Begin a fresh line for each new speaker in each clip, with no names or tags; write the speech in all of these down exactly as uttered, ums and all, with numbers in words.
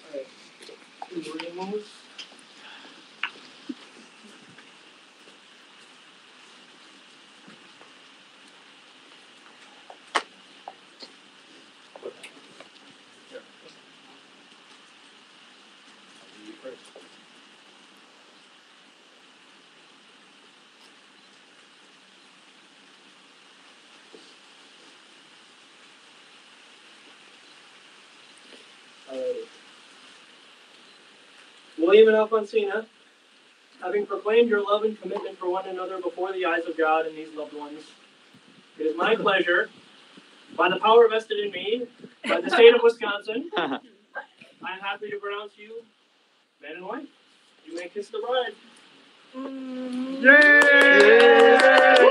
William and Alfonsina, having proclaimed your love and commitment for one another before the eyes of God and these loved ones, it is my pleasure, by the power vested in me, by the state of Wisconsin, I am happy to pronounce you man and wife. You may kiss the bride. Mm. Yay!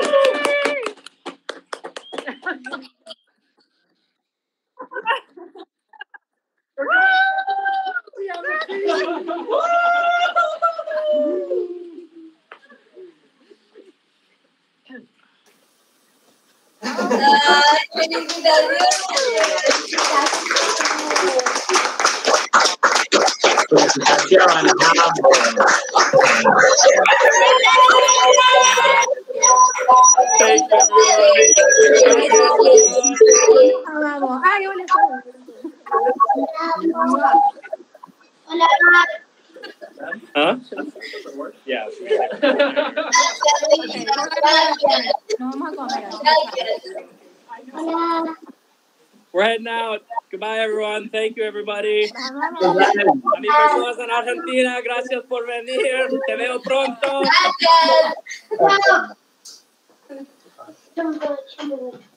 Thank you, huh? Yeah. We're heading out. Goodbye, everyone. Thank you, everybody. A mi personas en Argentina, gracias por venir. Te veo pronto.